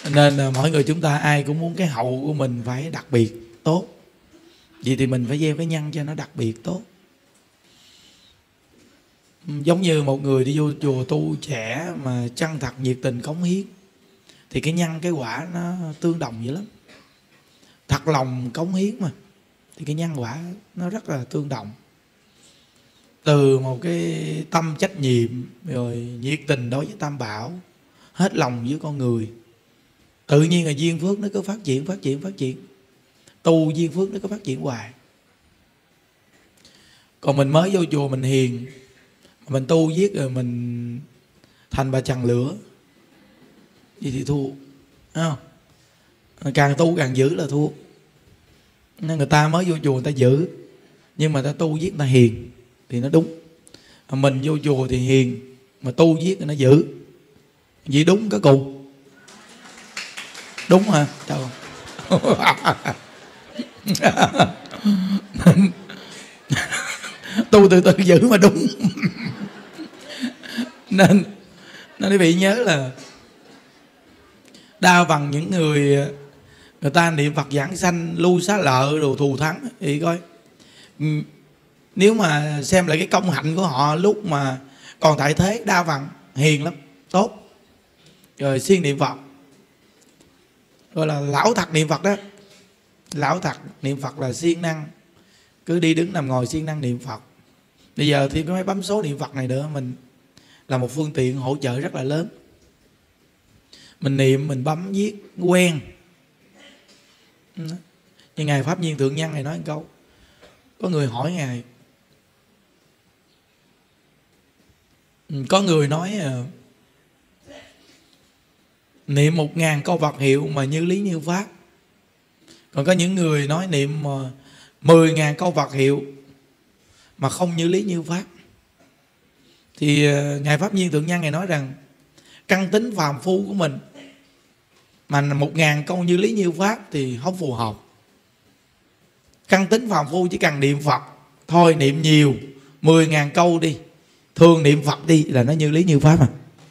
Nên mỗi người chúng ta ai cũng muốn cái hậu của mình phải đặc biệt tốt. Vậy thì mình phải gieo cái nhân cho nó đặc biệt tốt. Giống như một người đi vô chùa tu trẻ mà chân thật nhiệt tình cống hiến, thì cái nhân cái quả nó tương đồng vậy lắm. Thật lòng cống hiến mà, thì cái nhân quả nó rất là tương đồng. Từ một cái tâm trách nhiệm, rồi nhiệt tình đối với Tam Bảo, hết lòng với con người, tự nhiên là duyên phước nó cứ phát triển. Tu duyên phước nó cứ phát triển hoài. Còn mình mới vô chùa mình hiền, mình tu viết rồi mình thành bà chằn lửa, vậy thì thua, thấy không? Càng tu càng giữ là thua. Nên người ta mới vô chùa người ta giữ, nhưng mà ta tu viết ta hiền thì nó đúng. Mình vô chùa thì hiền, mà tu viết thì nó giữ. Vậy đúng cái cùng. Đúng hả? Trời. Tu từ từ giữ mà đúng. Nên quý vị nhớ là đa phần những người ta niệm Phật giảng sanh, lưu xá lợi, đồ thù thắng thì coi, nếu mà xem lại cái công hạnh của họ lúc mà còn tại thế, đa phần hiền lắm, tốt, rồi siêng niệm Phật, gọi là lão thật niệm Phật đó. Lão thật niệm Phật là siêng năng, cứ đi đứng nằm ngồi siêng năng niệm Phật. Bây giờ thêm cái máy bấm số niệm Phật này nữa, mình là một phương tiện hỗ trợ rất là lớn. Mình niệm, mình bấm viết quen. Nhưng Ngài Pháp Nhiên Thượng Nhân này nói một câu, có người hỏi Ngài, có người nói niệm 1000 câu Phật hiệu mà như lý như pháp. Còn có những người nói niệm 10.000 câu Phật hiệu mà không như lý như pháp. Thì Ngài Pháp Nhiên Thượng Nhân Ngài nói rằng căn tính phàm phu của mình mà 1000 câu như lý như pháp thì không phù hợp. Căn tính phàm phu chỉ cần niệm Phật thôi, niệm nhiều, 10.000 câu đi, thường niệm Phật đi là nó như lý như pháp.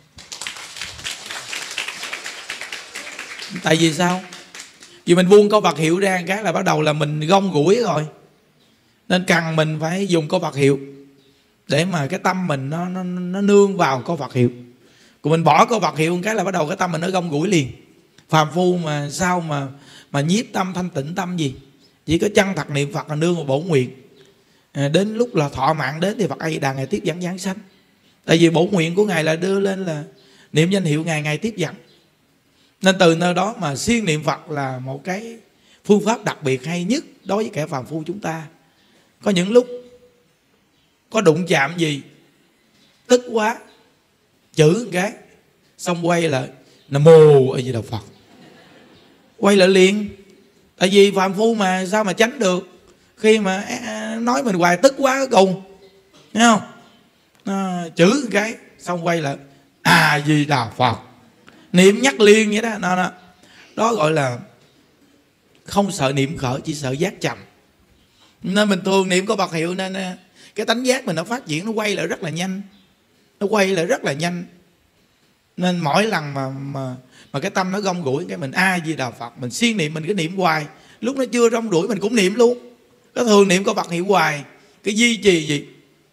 Tại vì sao? Vì mình buông câu Phật hiệu ra cái là bắt đầu là mình gông gũi rồi. Nên cần mình phải dùng câu Phật hiệu để mà cái tâm mình nó nương vào câu Phật hiệu. Còn mình bỏ câu Phật hiệu cái là bắt đầu cái tâm mình nó gông gũi liền. Phàm phu mà sao mà nhiếp tâm thanh tịnh tâm gì? Chỉ có chân thật niệm Phật là nương vào bổn nguyện. Đến lúc là thọ mạng đến thì Phật A Di Đà Ngài tiếp dẫn giảng sanh. Tại vì bổn nguyện của Ngài là đưa lên là niệm danh hiệu Ngài, Ngài tiếp dẫn. Nên từ nơi đó mà siêng niệm Phật là một cái phương pháp đặc biệt hay nhất đối với kẻ phàm phu chúng ta. Có những lúc có đụng chạm gì tức quá, chữ một cái xong quay lại Nam Mô A Di Đà Phật, quay lại liền. Tại vì phàm phu mà sao mà tránh được khi mà nói mình hoài tức quá cùng, thấy không? Chữ một cái xong quay lại A Di Đà Phật, niệm nhắc liền vậy đó. Đó gọi là không sợ niệm khởi, chỉ sợ giác trầm. Nên mình thường niệm có Phật hiệu nên cái tánh giác mình nó phát triển, nó quay lại rất là nhanh. Nên mỗi lần mà cái tâm nó gom gũi cái mình A Di Đà Phật, mình siêng niệm, mình cứ niệm hoài. Lúc nó chưa rong đuổi mình cũng niệm luôn. Có thường niệm có Phật hiệu hoài, cái duy trì gì.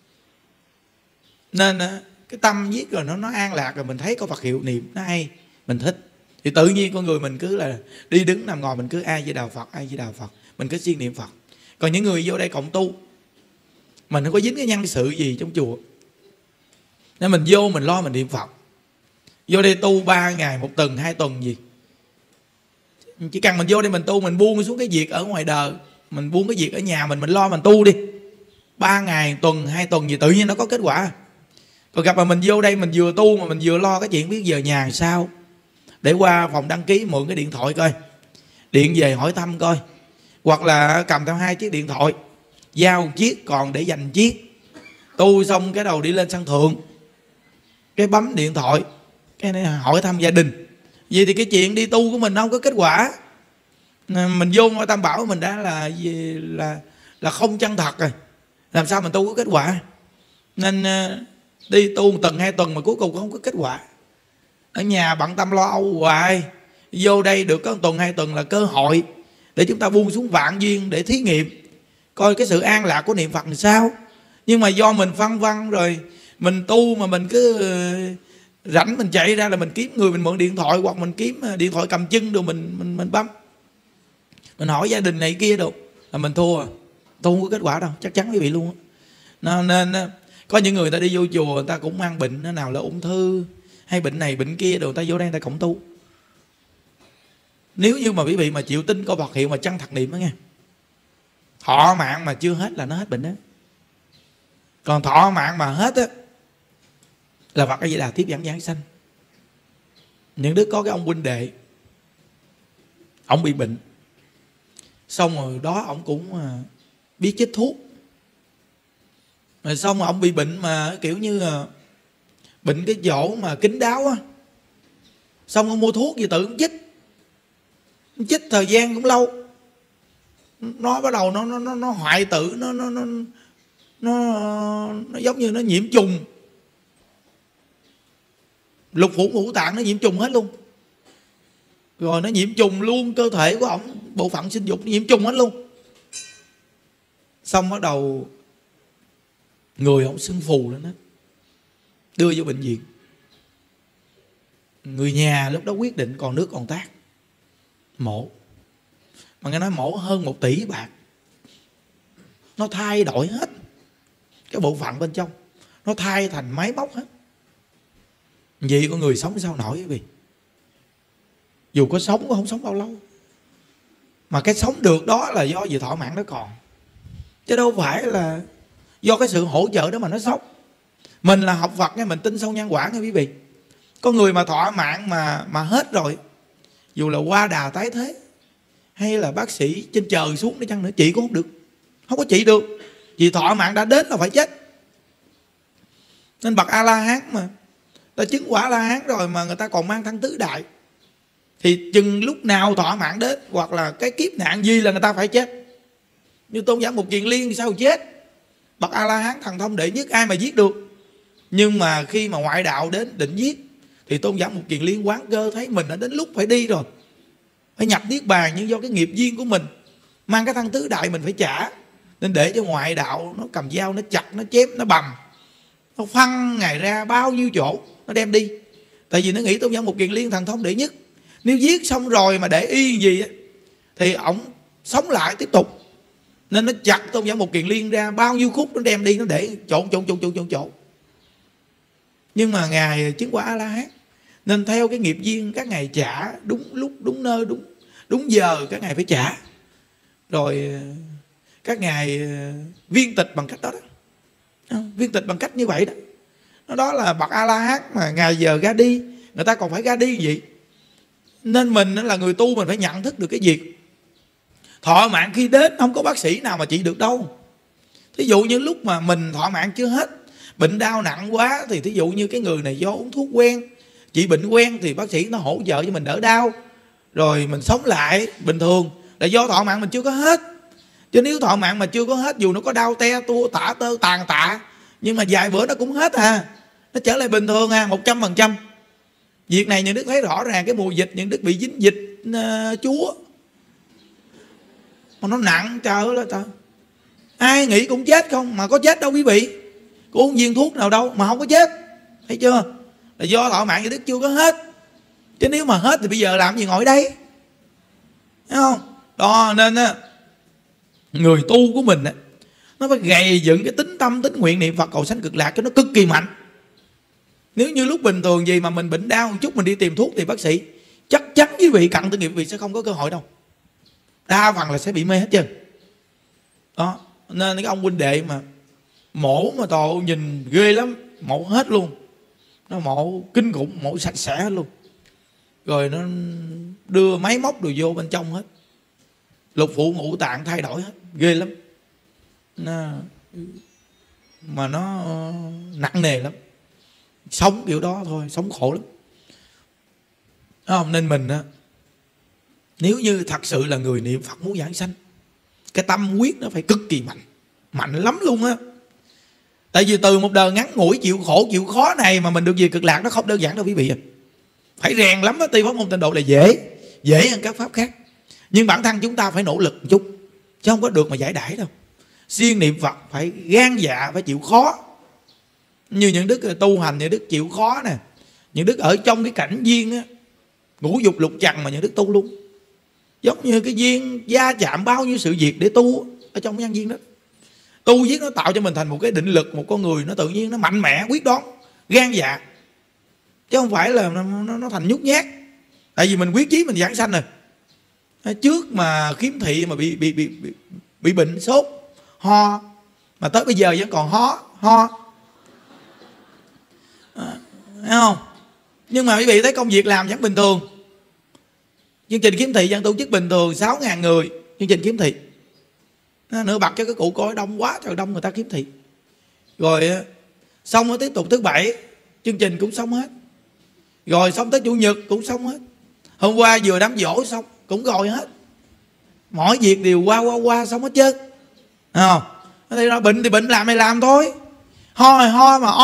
Nên cái tâm viết rồi nó an lạc, rồi mình thấy có Phật hiệu niệm nó hay, mình thích. Thì tự nhiên con người mình cứ là đi đứng nằm ngồi mình cứ A Di Đà Phật, A Di Đà Phật, mình cứ siêng niệm Phật. Còn những người vô đây cộng tu, mình không có dính cái nhân sự gì trong chùa, nên mình vô mình lo mình niệm Phật. Vô đây tu 3 ngày 1 tuần 2 tuần gì, chỉ cần mình vô đây mình tu, mình buông xuống cái việc ở ngoài đời, mình buông cái việc ở nhà mình lo mình tu đi 3 ngày 1 tuần 2 tuần gì, tự nhiên nó có kết quả. Còn gặp mà mình vô đây mình vừa tu mà mình vừa lo cái chuyện biết giờ nhà sao, để qua phòng đăng ký mượn cái điện thoại coi, điện về hỏi thăm coi, hoặc là cầm theo 2 chiếc điện thoại, giao 1 chiếc còn để dành chiếc. Tu xong cái đầu đi lên sân thượng, cái bấm điện thoại, cái này hỏi thăm gia đình. Vậy thì cái chuyện đi tu của mình không có kết quả. Mình vô ngôi Tam Bảo mình đã là không chân thật rồi, làm sao mình tu có kết quả. Nên đi tu 1 tuần 2 tuần mà cuối cùng cũng không có kết quả. Ở nhà bận tâm lo âu hoài, Vô đây được có 1 tuần 2 tuần là cơ hội để chúng ta buông xuống vạn duyên để thí nghiệm coi cái sự an lạc của niệm Phật làm sao. Nhưng mà do mình phân vân rồi mình tu mà mình cứ rảnh mình chạy ra là mình kiếm người mình mượn điện thoại, hoặc mình kiếm điện thoại cầm chân rồi mình bấm, mình hỏi gia đình này kia đâu là mình thua. Tu không có kết quả đâu, chắc chắn quý vị luôn á. Nên có những người ta đi vô chùa người ta cũng mang bệnh, nào là ung thư hay bệnh này bệnh kia, rồi người ta vô đây người ta cộng tu. Nếu như mà quý vị mà chịu tin câu Phật hiệu mà chân thật niệm đó nghe, thọ mạng mà chưa hết là nó hết bệnh đó. Còn thọ mạng mà hết á là Phật A Di Đà tiếp dẫn giảng sanh. Những đứa có cái ông huynh đệ, ông bị bệnh, xong rồi đó ông cũng biết chích thuốc, rồi xong rồi ông bị bệnh mà kiểu như bệnh cái chỗ mà kín đáo á, xong ông mua thuốc gì tự ông chích thời gian cũng lâu, nó bắt đầu nó hoại tử, nó giống như nó nhiễm trùng, lục phủ ngũ tạng nó nhiễm trùng hết luôn, rồi nó nhiễm trùng luôn cơ thể của ổng, bộ phận sinh dục nó nhiễm trùng hết luôn. Xong bắt đầu người ổng sưng phù lên hết, đưa vô bệnh viện. Người nhà lúc đó quyết định còn nước còn tát, mổ. Mà nghe nói mổ hơn 1 tỷ bạc. Nó thay đổi hết cái bộ phận bên trong, nó thay thành máy móc hết. Vậy con người sống sao nổi quý vị? Dù có sống cũng không sống bao lâu. Mà cái sống được đó là do gì? Thọ mạng nó còn, chứ đâu phải là do cái sự hỗ trợ đó mà nó sống. Mình là học Phật nghe, mình tin sâu nhân quả nghe quý vị. Có người mà thọ mạng mà hết rồi, dù là qua đà tái thế hay là bác sĩ trên trời xuống đi chăng nữa, trị cũng không được, không có trị được, vì thọ mạng đã đến là phải chết. Nên bậc A La Hán mà ta chứng quả A La Hán rồi mà người ta còn mang thân tứ đại, thì chừng lúc nào thọ mạng đến hoặc là cái kiếp nạn gì là người ta phải chết. Như Tôn giả Mục Kiền Liên thì sao chết? Bậc A La Hán thần thông đệ nhất, ai mà giết được. Nhưng mà khi mà ngoại đạo đến định giết thì Tôn giả Mục Kiền Liên quán cơ thấy mình đã đến lúc phải đi rồi, phải nhập niết bàn, nhưng do cái nghiệp duyên của mình mang cái thân tứ đại mình phải trả, nên để cho ngoại đạo nó cầm dao nó chặt, nó chém, nó bầm, nó phân Ngài ra bao nhiêu chỗ, nó đem đi. Tại vì nó nghĩ Tôn giả Mục Kiền Liên thần thông đệ nhất, nếu giết xong rồi mà để y gì thì ổng sống lại tiếp tục. Nên nó chặt Tôn giả Mục Kiền Liên ra bao nhiêu khúc, nó đem đi, nó để chỗ. Nhưng mà Ngài chứng quả A La Hán, nên theo cái nghiệp duyên các ngài trả đúng lúc, đúng nơi, đúng giờ các ngài phải trả. Rồi các ngài viên tịch bằng cách đó, viên tịch bằng cách như vậy đó. Đó là bậc A La Hán mà ngày giờ ra đi, người ta còn phải ra đi gì. Nên mình là người tu, mình phải nhận thức được cái việc thọ mạng khi đến không có bác sĩ nào mà trị được đâu. Thí dụ như lúc mà mình thọ mạng chưa hết, bệnh đau nặng quá, thì thí dụ như cái người này do uống thuốc quen, trị bệnh quen, thì bác sĩ nó hỗ trợ cho mình đỡ đau, rồi mình sống lại bình thường, là do thọ mạng mình chưa có hết. Chứ nếu thọ mạng mà chưa có hết, dù nó có đau te tua tả tơ tàn tạ, nhưng mà vài bữa nó cũng hết nó trở lại bình thường 100%. Việc này những đức thấy rõ ràng. Cái mùa dịch những đức bị dính dịch chúa mà nó nặng, trời ơi là trời, ai nghĩ cũng chết không, mà có chết đâu quý vị, có uống viên thuốc nào đâu mà không có chết, thấy chưa? Là do thọ mạng những đức chưa có hết. Chứ nếu mà hết thì bây giờ làm gì ngồi đây, thấy không? Đó nên người tu của mình nó phải gầy dựng cái tính tâm, tính nguyện niệm Phật cầu sanh cực lạc cho nó cực kỳ mạnh. Nếu như lúc bình thường gì mà mình bệnh đau một chút mình đi tìm thuốc thì bác sĩ chắc chắn quý vị cận tư nghiệp quý vị sẽ không có cơ hội đâu, đa phần là sẽ bị mê hết trơn. Đó nên cái ông huynh đệ mà mổ mà tội nhìn ghê lắm, mổ hết luôn, nó mổ kinh khủng, mổ sạch sẽ hết luôn, rồi nó đưa máy móc đồ vô bên trong hết, lục phủ ngũ tạng thay đổi hết, ghê lắm. Mà nó nặng nề lắm, sống kiểu đó thôi, sống khổ lắm. Không? Nên mình nếu như thật sự là người niệm Phật muốn giảng sanh, cái tâm quyết nó phải cực kỳ mạnh, mạnh lắm luôn á. Tại vì từ một đời ngắn ngủi chịu khổ chịu khó này mà mình được về cực lạc nó không đơn giản đâu quý vị. Phải rèn lắm á. Tuy pháp môn tịnh độ là dễ, dễ hơn các pháp khác. Nhưng bản thân chúng ta phải nỗ lực một chút, chứ không có được mà giải đãi đâu. Siêng niệm Phật phải gan dạ, phải chịu khó. Như những đức tu hành, những đức chịu khó nè. Những đức ở trong cái cảnh duyên á, ngũ dục lục trần mà những đức tu luôn. Giống như cái duyên gia chạm bao nhiêu sự việc để tu ở trong nhân duyên đó. Tu viết nó tạo cho mình thành một cái định lực, một con người nó tự nhiên nó mạnh mẽ, quyết đoán, gan dạ, chứ không phải là nó thành nhút nhát. Tại vì mình quyết chí mình giảng sanh rồi. Trước mà khiếm thị mà bị bệnh sốt ho, mà tới bây giờ vẫn còn ho thấy không? Nhưng mà quý vị thấy công việc làm vẫn bình thường. Chương trình kiếm thị vẫn tổ chức bình thường, 6.000 người chương trình kiếm thị. Nửa bật cho cái cụ coi đông quá trời, đông người ta kiếm thị. Rồi xong rồi tiếp tục thứ Bảy chương trình cũng xong hết. Rồi xong tới Chủ nhật cũng xong hết. Hôm qua vừa đám giỗ xong cũng rồi hết. Mọi việc đều qua xong hết trơn. Không? Thì nó bệnh thì bệnh, làm thì làm thôi. Ho mà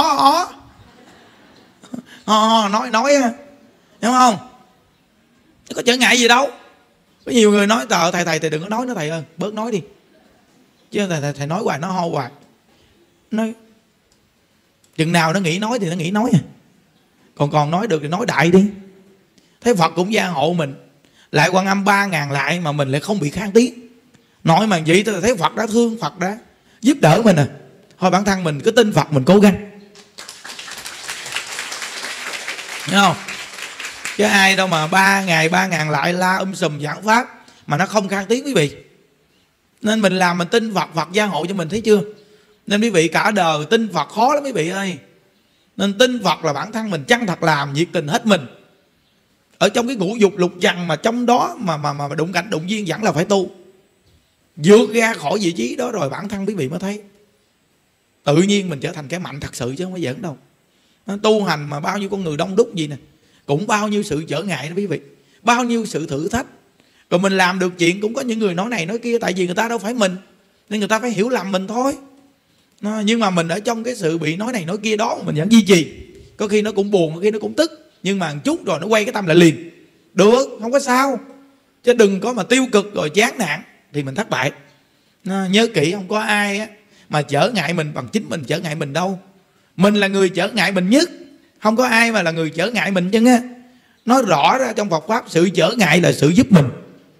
ho nói hiểu không? Có trở ngại gì đâu. Có nhiều người nói thầy đừng có nói nữa thầy ơi, bớt nói đi. Chứ thầy nói hoài, nó ho hoài. Nói chừng nào nó nghĩ nói thì nó nghĩ nói à. Còn nói được thì nói đại đi. Thấy Phật cũng gia hộ mình, lại Quan Âm 3.000 lại mà mình lại không bị khang tiếng. Nói mà vậy tôi thấy Phật đã thương, Phật đã giúp đỡ mình à. Thôi bản thân mình cứ tin Phật, mình cố gắng. Thấy không? Chứ ai đâu mà 3 ngày 3.000 lại la sùm giảng pháp mà nó không khang tiếng quý vị. Nên mình làm mình tin Phật, Phật gia hộ cho mình, thấy chưa? Nên quý vị cả đời tin Phật khó lắm quý vị ơi. Nên tin Phật là bản thân mình chân thật làm, nhiệt tình hết mình. Ở trong cái ngũ dục lục trần mà trong đó mà đụng cảnh đụng duyên vẫn là phải tu. Vượt ra khỏi vị trí đó rồi bản thân quý vị mới thấy tự nhiên mình trở thành cái mạnh thật sự, chứ không phải giỡn đâu. Tu hành mà bao nhiêu con người đông đúc gì nè, cũng bao nhiêu sự trở ngại đó quý vị, bao nhiêu sự thử thách. Rồi mình làm được chuyện cũng có những người nói này nói kia, tại vì người ta đâu phải mình, nên người ta phải hiểu lầm mình thôi. Nhưng mà mình ở trong cái sự bị nói này nói kia đó mình vẫn duy trì. Có khi nó cũng buồn, có khi nó cũng tức, nhưng mà một chút rồi nó quay cái tâm lại liền. Được, không có sao. Chứ đừng có mà tiêu cực rồi chán nản thì mình thất bại. Nhớ kỹ, không có ai á mà trở ngại mình bằng chính mình trở ngại mình đâu. Mình là người trở ngại mình nhất, không có ai mà là người trở ngại mình chứ á. Nói rõ ra trong Phật Pháp, sự trở ngại là sự giúp mình.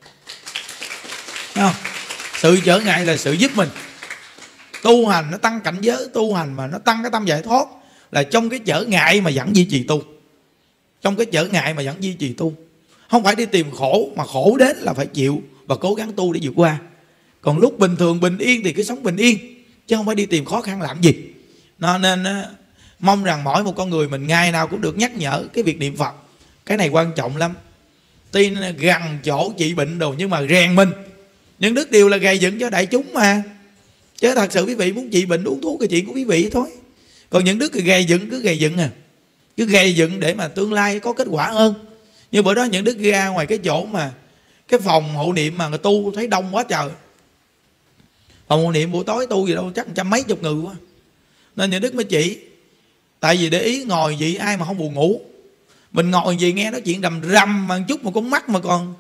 Không? Sự trở ngại là sự giúp mình. Tu hành nó tăng cảnh giới, tu hành mà nó tăng cái tâm giải thoát là trong cái trở ngại mà vẫn duy trì tu. Trong cái trở ngại mà vẫn duy trì tu. Không phải đi tìm khổ, mà khổ đến là phải chịu và cố gắng tu để vượt qua. Còn lúc bình thường bình yên thì cứ sống bình yên, chứ không phải đi tìm khó khăn làm gì. Nên mong rằng mỗi một con người mình ngày nào cũng được nhắc nhở cái việc niệm Phật. Cái này quan trọng lắm. Tuy gần chỗ trị bệnh đồ nhưng mà rèn mình. Những đức điều là gầy dựng cho đại chúng mà. Chứ thật sự quý vị muốn trị bệnh uống thuốc là chuyện của quý vị thôi. Còn những đức cứ gầy dựng à. Cứ gầy dựng để mà tương lai có kết quả hơn. Như bữa đó những đức ra ngoài cái chỗ mà cái phòng hộ niệm mà người tu thấy đông quá trời. Phòng hộ niệm buổi tối tu gì đâu chắc 100 mấy chục người quá. Nên những đức mới chỉ. Tại vì để ý ngồi vậy ai mà không buồn ngủ. Mình ngồi gì nghe nói chuyện rầm rầm mà chút mà con mắt mà còn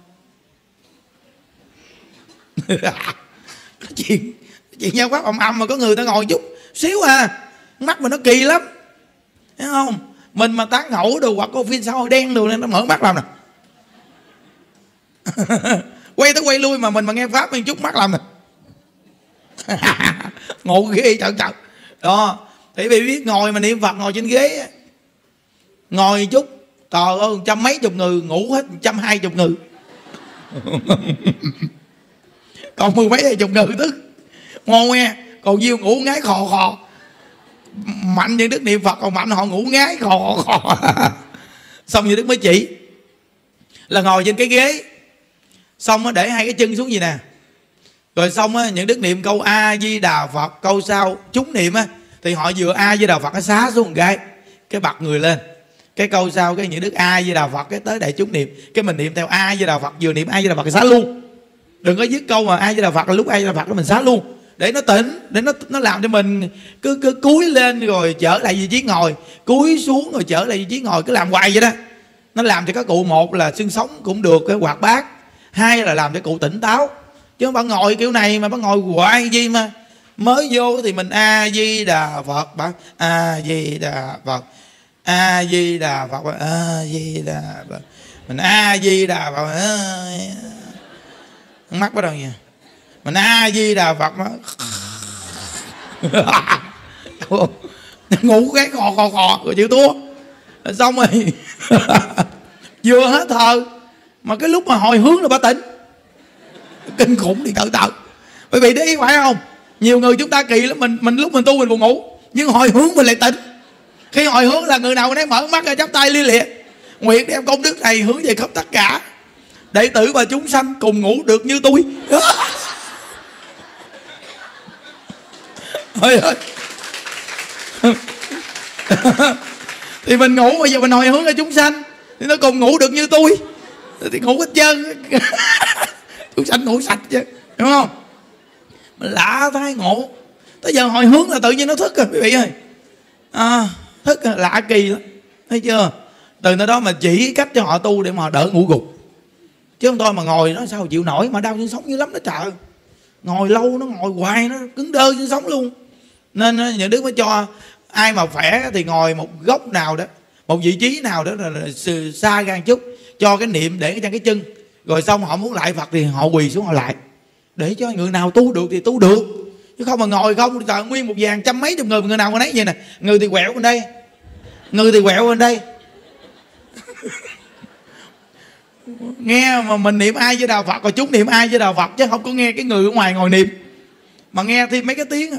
chuyện nhân pháp âm mà có người ta ngồi chút xíu à, mắt mà nó kỳ lắm, thấy không? Mình mà tán ngẫu đồ hoặc có phim xã hội đen đồ nên nó mở mắt làm nè. Quay tới quay lui mà mình mà nghe pháp mình chút mắt làm nè. Ngộ ghê trời. Đó, thì bị biết ngồi mà niệm Phật ngồi trên ghế, ngồi chút trời ơi 100 mấy chục người ngủ hết 120 người. Còn 10 mấy 20 người tức ngon nghe. Còn Diêu ngủ ngáy khò. Mạnh như đức niệm Phật còn mạnh họ ngủ ngáy khò. Xong như đức mới chỉ là ngồi trên cái ghế, xong nó để hai cái chân xuống gì nè. Rồi xong á, những đức niệm câu A Di Đà Phật, câu sau chúng niệm á thì họ vừa A Di Đà Phật nó xá xuống một cái bật người lên. Cái câu sau cái những đức A Di Đà Phật cái tới đại chúng niệm, cái mình niệm theo A Di Đà Phật, vừa niệm A Di Đà Phật cái xá luôn. Đừng có dứt câu mà A Di Đà Phật là lúc A Di Đà Phật đó mình xá luôn. Để nó tỉnh, để nó làm cho mình cứ cúi lên rồi trở lại vị trí ngồi, cúi xuống rồi trở lại vị trí ngồi, cứ làm hoài vậy đó. Nó làm cho các cụ, một là xương sống cũng được cái hoạt bát, hai là làm cho cụ tỉnh táo. Chứ bà ngồi kiểu này mà bà ngồi hoài gì mà mới vô thì mình A Di Đà Phật, bà A Di Đà Phật, A Di Đà Phật, A Di Đà Phật, mình A Di Đà Phật, mắt bắt đầu nha, mình A Di Đà Phật nó ngủ cái khò rồi chịu thua. Xong rồi vừa hết thờ mà cái lúc mà hồi hướng là bà tỉnh. Kinh khủng thì tự tự. Bởi vì để ý phải không, nhiều người chúng ta kỳ lắm, mình lúc mình tu mình buồn ngủ, nhưng hồi hướng mình lại tỉnh. Khi hồi hướng là người nào nấy mở mắt ra chắp tay lia lịa, nguyện đem công đức này hướng về khắp tất cả đệ tử và chúng sanh cùng ngủ được như tôi. Ôi ơi. Thì mình ngủ bây giờ mình hồi hướng cho chúng sanh thì nó cùng ngủ được như tôi, thì ngủ hết trơn. Chúng sanh ngủ sạch chứ, đúng không? Mình lạ thay ngộ. Tới giờ hồi hướng là tự nhiên nó thức rồi quý vị ơi. Thức lạ kỳ lắm, thấy chưa? Từ nơi đó mà chỉ cách cho họ tu để mà họ đỡ ngủ gục. Chứ không thôi mà ngồi nó sao chịu nổi, mà đau xương sống dữ lắm đó trời. Ngồi lâu nó ngồi hoài nó cứng đơ xương sống luôn. Nên những đứa mới cho ai mà khỏe thì ngồi một góc nào đó, một vị trí nào đó là xa gan chút, cho cái niệm để trên cái chân, rồi xong họ muốn lại Phật thì họ quỳ xuống họ lại, để cho người nào tu được thì tu được. Chứ không mà ngồi không trời, nguyên một dàn trăm mấy chục người nào mà nấy vậy nè, người thì quẹo bên đây, người thì quẹo bên đây. Nghe mà mình niệm ai với đạo Phật, rồi chúng niệm ai với đạo Phật, chứ không có nghe cái người ở ngoài ngồi niệm mà nghe thêm mấy cái tiếng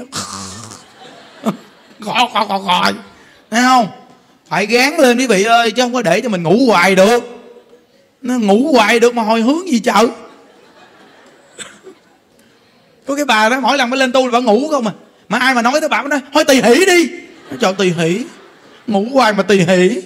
khò thấy không? Phải gán lên quý vị ơi, chứ không có để cho mình ngủ hoài được. Nó ngủ hoài được mà hồi hướng gì chợ. Có cái bà đó mỗi lần mới lên tu là bà ngủ không mà ai mà nói tới bà nói thôi tỳ hỷ đi. Trời, tỳ hỷ, ngủ hoài mà tỳ hỷ.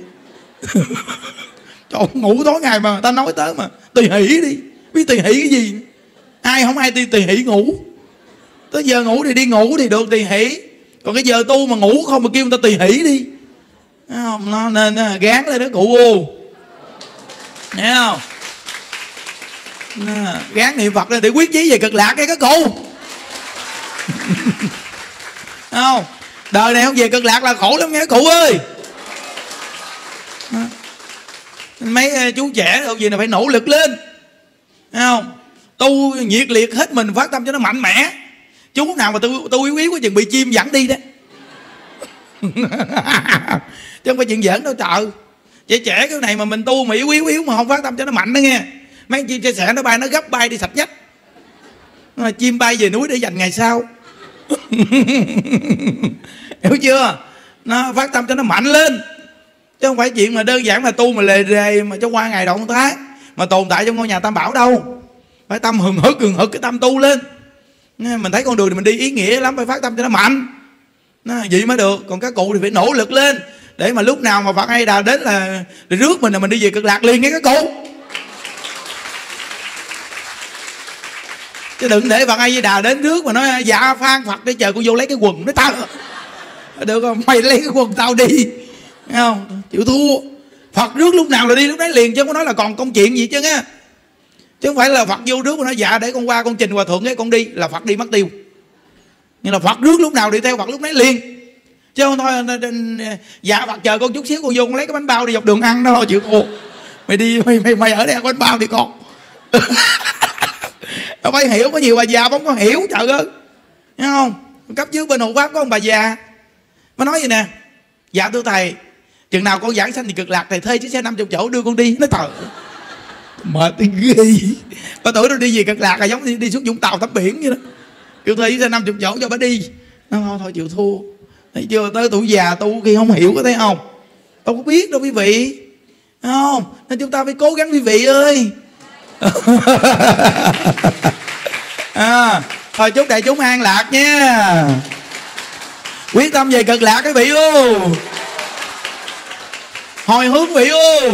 Trời, ngủ tối ngày mà người ta nói tới mà tỳ hỷ đi, biết tỳ hỷ cái gì? Ai không ai tỳ hỷ ngủ. Tới giờ ngủ thì đi ngủ thì được tỳ hỷ, còn cái giờ tu mà ngủ không mà kêu người ta tỳ hỷ đi. Nó nên gán lên đó cụ ô, nghe không? Gán niệm Phật lên để quyết chí về cực lạc cái các cụ. Không, đời này không về cực lạc là khổ lắm nghe cụ ơi. Mấy chú trẻ đâu gì là phải nỗ lực lên, thấy không? Tu nhiệt liệt hết mình, phát tâm cho nó mạnh mẽ. Chú nào mà tu yếu quá chừng bị chim dẫn đi đó. Chứ không phải chuyện giỡn đâu trời. Trẻ cái này mà mình tu mà yếu mà không phát tâm cho nó mạnh đó nghe, mấy chim chia sẻ nó bay, nó gấp bay đi sạch nhách. Chim bay về núi để dành ngày sau. Hiểu chưa? Nó phát tâm cho nó mạnh lên, chứ không phải chuyện mà đơn giản mà tu mà lề rề mà cho qua ngày động thái mà tồn tại trong ngôi nhà Tam Bảo đâu. Phải tâm hừng hực cái tâm tu lên. Mình thấy con đường thì mình đi ý nghĩa lắm, phải phát tâm cho nó mạnh, vậy mới được. Còn các cụ thì phải nỗ lực lên để mà lúc nào mà Phật A Di Đà đến là rước mình là mình đi về cực lạc liền nghe các cụ. Chứ đừng để Phật A Di Đà đến rước mà nói dạ Phan Phật để chờ con vô lấy cái quần. Nói tao được không, mày lấy cái quần tao đi, thấy không? Chịu thua. Phật rước lúc nào là đi lúc đấy liền, chứ không có nói là còn công chuyện gì chứ á. Chứ không phải là Phật vô rước mà nói dạ để con qua con trình hòa thượng cái con đi, là Phật đi mất tiêu. Nhưng là Phật rước lúc nào đi theo Phật lúc đấy liền, chứ không thôi dạ Phật chờ con chút xíu con vô con lấy cái bánh bao đi dọc đường ăn đó. Chịu thua. Mày đi mày ở đây ăn bánh bao đi con. Đâu phải hiểu, có nhiều bà già không có hiểu trời ơi, thấy không? Cấp dưới bên hộ pháp có ông bà già mới nói vậy nè: dạ thưa thầy, chừng nào con giảng sanh thì cực lạc, thầy thuê chiếc xe 50 chỗ đưa con đi. Nó trời mệt ghê. Bà tuổi nó đi về cực lạc là giống đi xuống Vũng Tàu tắm biển vậy đó, kêu thuê chiếc xe 50 chỗ cho bà đi. Nó thôi chịu thua. Thấy chưa? Tới tuổi già tu khi không hiểu, có thấy không? Đâu có biết đâu quý vị, thấy không? Nên chúng ta phải cố gắng quý vị ơi. Thôi chúc đại chúng an lạc nha, quyết tâm về cực lạc quý vị ơi, hồi hướng vị ơi.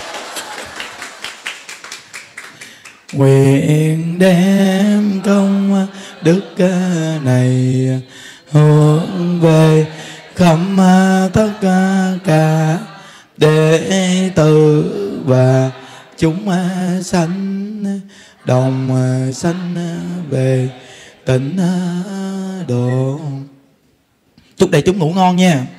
Nguyện đem công đức này hướng về khắp tất cả đệ tử và chúng sanh đồng sanh về tịnh độ. Chúc đại chúng ngủ ngon nha.